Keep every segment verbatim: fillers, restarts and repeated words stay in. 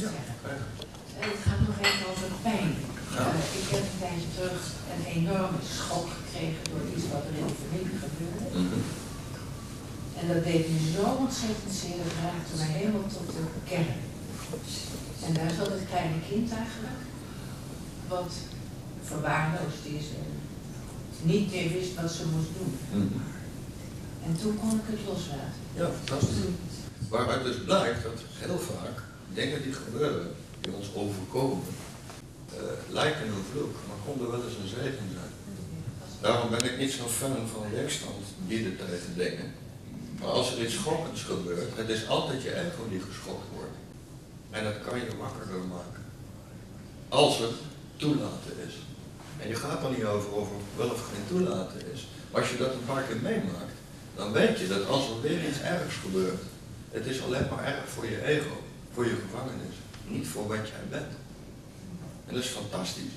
ja. zeggen. Ja. Het gaat nog even over pijn. Ja. Uh, ik heb een tijdje terug een enorme schok gekregen door iets wat er in de familie gebeurde. Mm-hmm. En dat deed me zo ontzettend zeer, dat raakte me helemaal tot de kern. En daar zat het kleine kind eigenlijk, wat verwaarloosd is en niet meer wist wat ze moest doen. Mm-hmm. En toen kon ik het loslaten. Ja, fantastisch. Waaruit dus blijkt dat heel vaak dingen die gebeuren, die ons overkomen, uh, lijken een vloek, maar konden wel eens een zegen zijn. Daarom ben ik niet zo fan van weerstand bieden tegen dingen. Maar als er iets schokkends gebeurt, het is altijd je ego die geschokt wordt. En dat kan je wakkerder maken. Als het toelaten is. En je gaat er niet over of er wel of geen toelaten is. Maar als je dat een paar keer meemaakt, dan weet je dat als er weer iets ergs gebeurt, het is alleen maar erg voor je ego, voor je gevangenis, niet voor wat jij bent. En dat is fantastisch.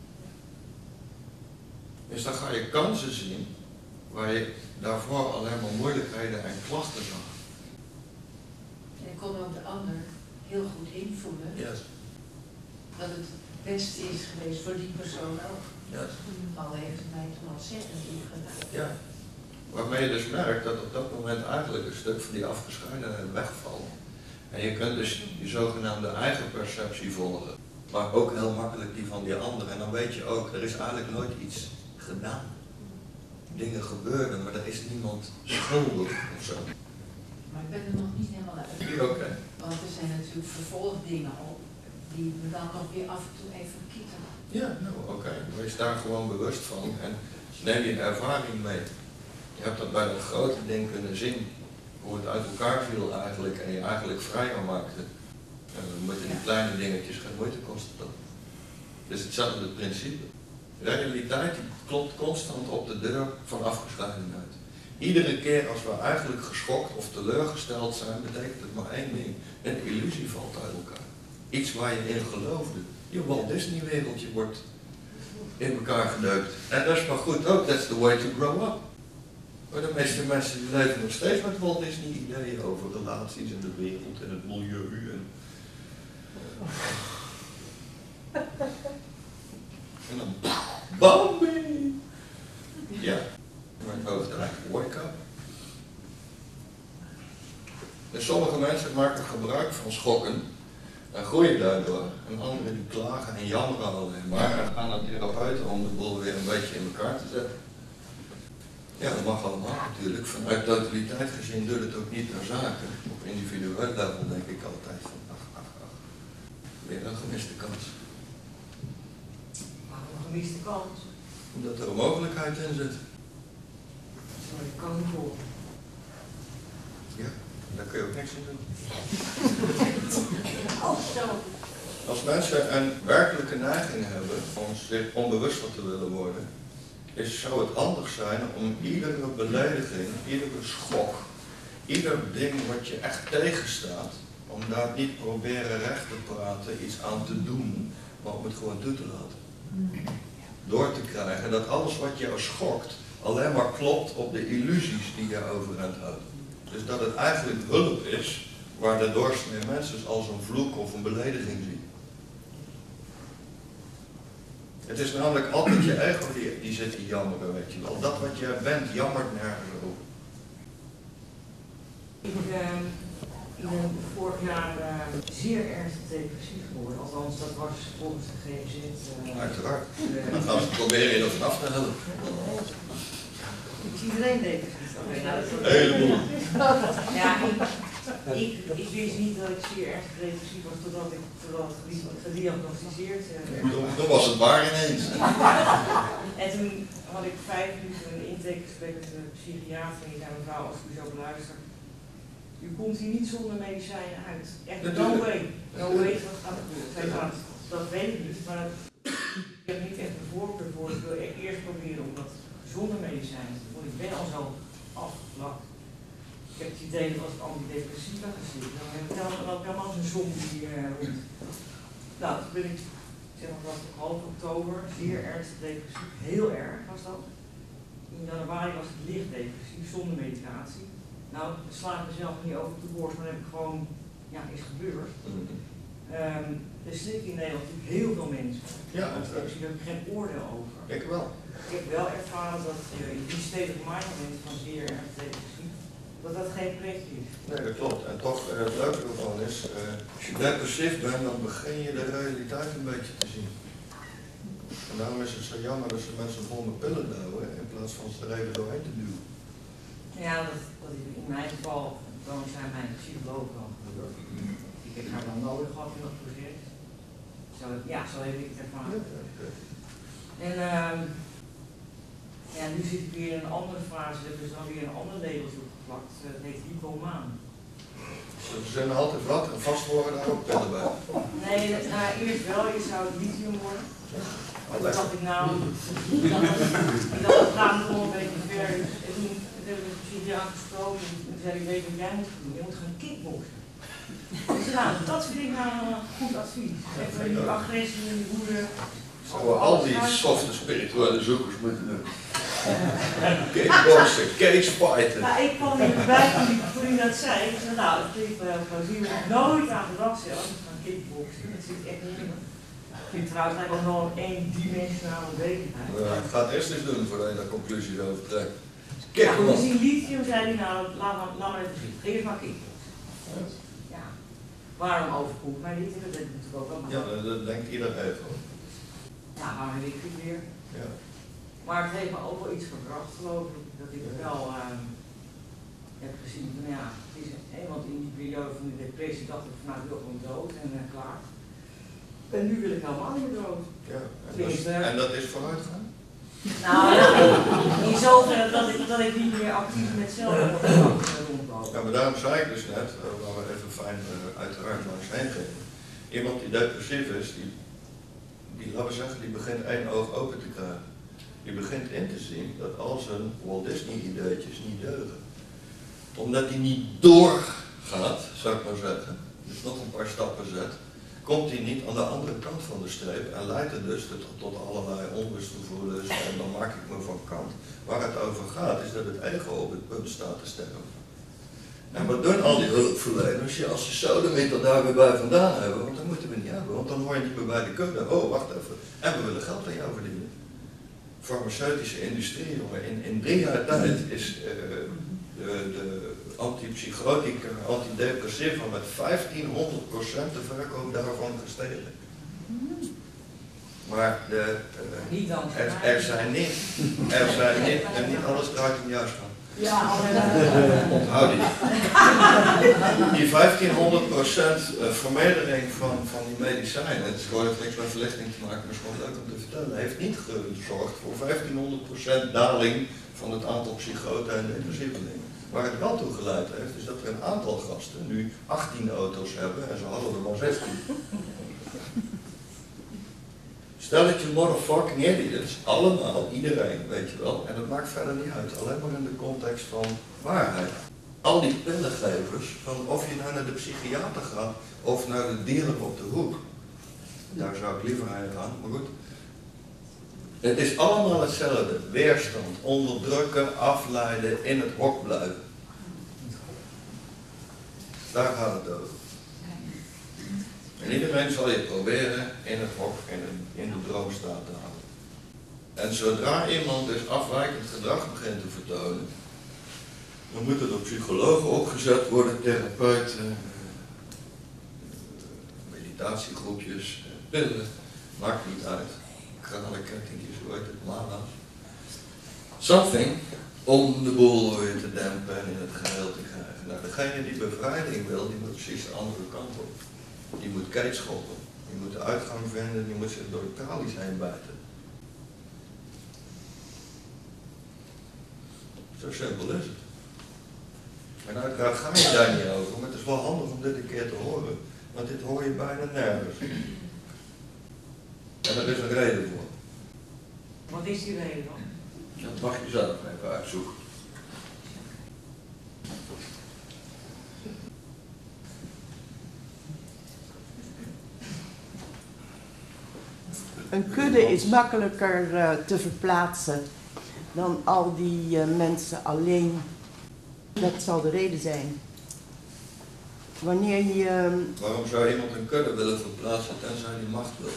Dus dan ga je kansen zien waar je daarvoor alleen maar moeilijkheden en klachten zag. En ik kon ook de ander heel goed invoelen. Yes. Dat het het beste is geweest voor die persoon ook. Yes. Al heeft het mij toen ontzettend lief gedaan. Ja. Waarmee je dus merkt dat op dat moment eigenlijk een stuk van die afgescheidenheid wegvalt. En je kunt dus je zogenaamde eigen perceptie volgen. Maar ook heel makkelijk die van die anderen. En dan weet je ook, er is eigenlijk nooit iets gedaan. Dingen gebeuren, maar er is niemand schuldig of zo. Maar ik ben er nog niet helemaal uit. Oké. Okay. Want er zijn natuurlijk vervolgdingen op die me dan nog weer af en toe even kieten. Ja, nou oké. Okay. Wees daar gewoon bewust van en neem je ervaring mee. Je hebt dat bij dat grote ding kunnen zien, hoe het uit elkaar viel eigenlijk en je eigenlijk vrijer maakte. En dan moeten die kleine dingetjes geen moeite kosten dan. Dus hetzelfde principe. Realiteit klopt constant op de deur van afgescheidenheid. Iedere keer als we eigenlijk geschokt of teleurgesteld zijn, betekent het maar één ding. Een illusie valt uit elkaar. Iets waar je in geloofde. Je Walt Disney wereldje wordt in elkaar gedeukt. En dat is maar goed ook, that's the way to grow up. Maar de meeste mensen die leven nog steeds met Walt Disney ideeën over relaties en de wereld en het milieu. En, en dan Bambi! Ja, maar het hoofd eigenlijk wake up. Dus sommige mensen maken gebruik van schokken en groeien daardoor. En anderen die klagen en jammeren alleen maar en gaan naar therapeuten om de boel weer een beetje in elkaar te zetten. Ja, dat mag allemaal natuurlijk. Vanuit totaliteit gezien doet het ook niet naar zaken. Op individueel level denk ik altijd van ach, ach, ach. Weer een gemiste kans. Waarom een gemiste kans? Omdat er een mogelijkheid in zit. Sorry, ik kan niet horen. Ja, daar kun je ook niks in doen. Oh, zo. Als mensen een werkelijke neiging hebben om zich onbewust van te willen worden, is, zou het anders zijn om iedere belediging, iedere schok, ieder ding wat je echt tegenstaat, om daar niet proberen recht te praten, iets aan te doen, maar om het gewoon toe te laten. Door te krijgen dat alles wat jou schokt alleen maar klopt op de illusies die je overeind houdt. Dus dat het eigenlijk hulp is waar de doorsnee mensen als een vloek of een belediging zien. Het is namelijk altijd je ego die, die zit te jammeren, weet je wel. Dat wat jij bent, jammert nergens op. Ik uh, ben vorig jaar uh, zeer ernstig depressief geworden. Althans, dat was volgens de G Z. Uh, Uiteraard. Uh, Dan gaan ze proberen je er vanaf te helpen. Ik zie iedereen depressief. Okay, nou, Helemaal. Ja, ik, ik, ik wist niet dat ik zeer erg depressief was totdat ik totdat gediagnosticeerd werd. Toen, toen was het waar ineens. En toen had ik vijf minuten een intakegesprek met de psychiater en die zei: mevrouw, als u zo beluistert, u komt hier niet zonder medicijnen uit. Echt, no way. No way wat gaat gebeuren. Zij zei: dat weet ik niet, maar ik heb niet echt een voorkeur voor. Ik wil eerst proberen om dat zonder medicijnen te doen, want ik ben al zo afgevlakt. Ik heb het idee dat als ik antidepressiva ga zitten, dan heb ik dan ook helemaal zo'n zombie uh, rond. Nou, toen ben ik, zeg maar, was het half oktober, zeer ernstig depressief, heel erg was dat. In januari was ik licht depressief, zonder medicatie. Nou, ik sla ik mezelf niet over de borst, maar dat heb ik gewoon, ja, is gebeurd. Um, er slikken in Nederland natuurlijk heel veel mensen. Ja, Daar heb ik geen oordeel over. ik wel. Ik heb wel ervaren dat je in die stedelijk mindset van zeer erg depressief, dat dat geen pretje is. Nee, dat klopt. En toch, uh, het leuke ervan is, uh, als je depressief bent, dan begin je de realiteit een beetje te zien. En daarom is het zo jammer dat ze mensen vol met pillen douwen, in plaats van ze er even doorheen te duwen. Ja, dat, dat is in mijn geval, dan zijn mijn psychologen al gebeurd. Ik heb haar wel nodig gehad in dat proces. Zo, ja, zo heb ik het ervaren. Ja, ja. En uh, ja, nu zit ik weer in een andere fase, er is dan weer een ander labeltje opgeplakt. Het heet hypomaan. Ze zijn altijd wat en vast worden daar ook pillen bij. Nee, nou, eerst wel, je zou het lithium worden. Oh, dat dacht ik nou, ik dacht, ik dacht dat gaat nog een beetje ver. En toen hebben we een psychiater gesproken en toen zei ik, weet wat jij moet doen, je moet gaan kickboksen. Dus nou, dat vind ik nou een goed advies. Even die agressie en die woede. Zouden al die softe spirituele zoekers moeten doen. Kickboksen, cagefighten. Nou, ik kwam hierbij toen, toen hij dat zei. Ik zei, nou, dat klinkt wel heel plausibel. Ik heb nooit aan gedacht zelf, ik ga kickboksen. Dat zit echt niet in me. Ik vind trouwens eigenlijk nog een eendimensionale bezigheid. Ja, ik ga het eerst eens doen voordat je daar conclusies over trekt. Ja, toen we zien lithium, zei hij, nou, laat maar, laat maar even zien. Eerst maar kickboksen. Ja. Waarom overkomt mij niet? Dat denk ik natuurlijk ook wel. Ja, dat, dat denkt iedereen gewoon. Ja, maar weet ik het weer. Ja. Maar het heeft me ook wel iets gebracht, geloof ik, dat ik wel uh, heb gezien van ja, het is, hè, want in die periode van de depressie dacht ik van nou, ik wil gewoon dood en uh, klaar. En nu wil ik helemaal niet meer dood. Ja, en, dat is, en dat is vooruitgang? Nou, ja, in zoverre dat ik, dat ik niet meer actief met zelfmoord rondloop. Ja, maar daarom zei ik dus net, uh, waar we even fijn uh, uiteraard langs heen gingen. Iemand die depressief is, die, die, laten we zeggen, die begint één oog open te krijgen. Die begint in te zien dat al zijn Walt Disney ideetjes niet deugen. Omdat hij niet doorgaat, zou ik maar zeggen, dus nog een paar stappen zet, komt hij niet aan de andere kant van de streep en leidt het dus tot, tot allerlei onrustgevoelens en dan maak ik me van kant. Waar het over gaat is dat het ego op het punt staat te sterven. En wat doen al die hulpverleners? Ja, als ze sodemieter daar weer bij vandaan hebben, want dat moeten we niet hebben, want dan hoor je niet meer bij de kudde. Oh, wacht even, en we willen geld aan jou verdienen. Farmaceutische industrie, jongen, in, in drie jaar tijd is uh, de, de antipsychotica, antidepressiva met vijftienhonderd procent de verkoop daarvan gestegen. Maar de, uh, er, er zijn niet, er zijn niet, en niet alles draait om juist van. Ja, onthoud die. Die vijftienhonderd procent vermeerdering van, van die medicijnen, het is gewoon heeft niks met verlichting te maken, maar het is gewoon leuk om te vertellen, heeft niet gezorgd voor vijftienhonderd procent daling van het aantal psychoten en depressievelingen. Waar het wel toe geleid heeft, is dat er een aantal gasten nu achttien auto's hebben en ze hadden er maar zestien. Stelletje motherfucking idiots, allemaal, iedereen, weet je wel. En dat maakt verder niet uit, alleen maar in de context van waarheid. Al die pillengevers, van of je nou naar de psychiater gaat of naar de dealer op de hoek. Daar zou ik liever heen gaan, maar goed. Het is allemaal hetzelfde. Weerstand, onderdrukken, afleiden, in het hok blijven. Daar gaat het over. En iedereen zal je proberen in het hok, in de, in de droomstaat te houden. En zodra iemand dus afwijkend gedrag begint te vertonen, dan moeten er psychologen opgezet worden, therapeuten, meditatiegroepjes, pillen, maakt niet uit. Kralenkettingjes, hoe heet het, mala's. Something om de boel weer te dempen en in het geheel te krijgen. Nou, degene die bevrijding wil, die moet precies de andere kant op. Die moet keet schoppen, die moet de uitgang vinden, die moet zich door de tralies heen bijten. Zo simpel is het. En uiteraard ga je daar niet over, maar het is wel handig om dit een keer te horen. Want dit hoor je bijna nergens. En er is een reden voor. Wat is die reden dan? Dat mag je zelf even uitzoeken. Een kudde is makkelijker uh, te verplaatsen dan al die uh, mensen alleen. Dat zal de reden zijn. wanneer je... Waarom zou iemand een kudde willen verplaatsen tenzij hij macht wil?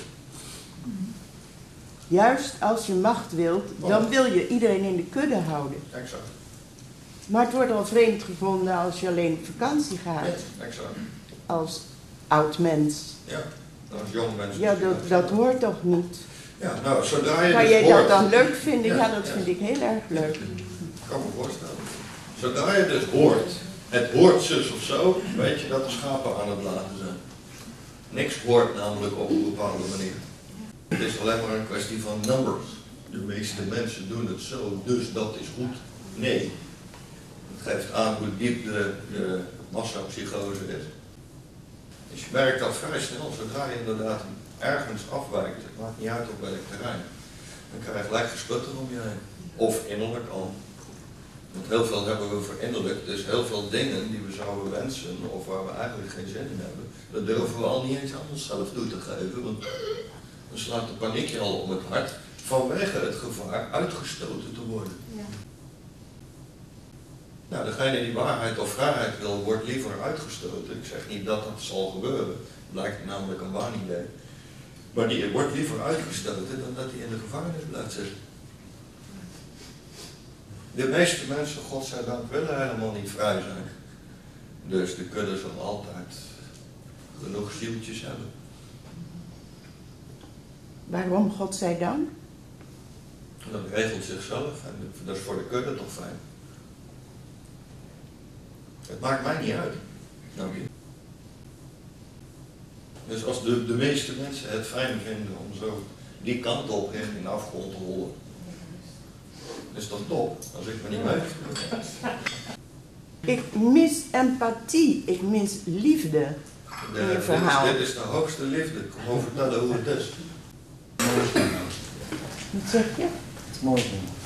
Juist als je macht wilt, dan wil je iedereen in de kudde houden. Exact. Maar het wordt al vreemd gevonden als je alleen op vakantie gaat. Ja, exact. Als oud mens. Ja, als jong mens. Ja, dat, dat hoort toch niet? Ja, nou, zodra je Kan dus jij hoort... dat dan leuk vinden? Ja, Ja, dat ja. vind ik heel erg leuk. Ik kan me voorstellen. Zodra je dus hoort, het hoort zus of zo, weet je dat de schapen aan het laten zijn. Niks hoort namelijk op een bepaalde manier. Het is alleen maar een kwestie van numbers. De meeste mensen doen het zo, dus dat is goed. Nee. Het geeft aan hoe diep de, de massapsychose is. Dus je merkt dat vrij snel, zodra je inderdaad ergens afwijkt, het maakt niet uit op welk terrein, dan krijg je gelijk gesputter om je heen. Of innerlijk al. Want heel veel hebben we verinnerlijkt, dus heel veel dingen die we zouden wensen, of waar we eigenlijk geen zin in hebben, dat durven we al niet eens aan onszelf toe te geven, want dan slaat de paniekje al om het hart, vanwege het gevaar uitgestoten te worden. Ja. Nou, degene die waarheid of vrijheid wil, wordt liever uitgestoten. Ik zeg niet dat dat zal gebeuren, blijkt namelijk een waanidee. Maar die wordt liever uitgestoten dan dat hij in de gevangenis blijft zitten. De meeste mensen, godzijdank, willen helemaal niet vrij zijn. Dus de kudde zal altijd genoeg zieltjes hebben. Waarom, godzijdank? Dat regelt zichzelf en dat is voor de kudde toch fijn. Het maakt mij niet uit. Snap je? Dus als de, de meeste mensen het fijn vinden om zo die kant op richting de afgrond te rollen, is dat top, als ik me niet mee. Ik mis empathie, ik mis liefde in je verhaal. Dit is, dit is de hoogste liefde, ik kom gewoon vertellen hoe het is. Wat zeg je? Het is mooi.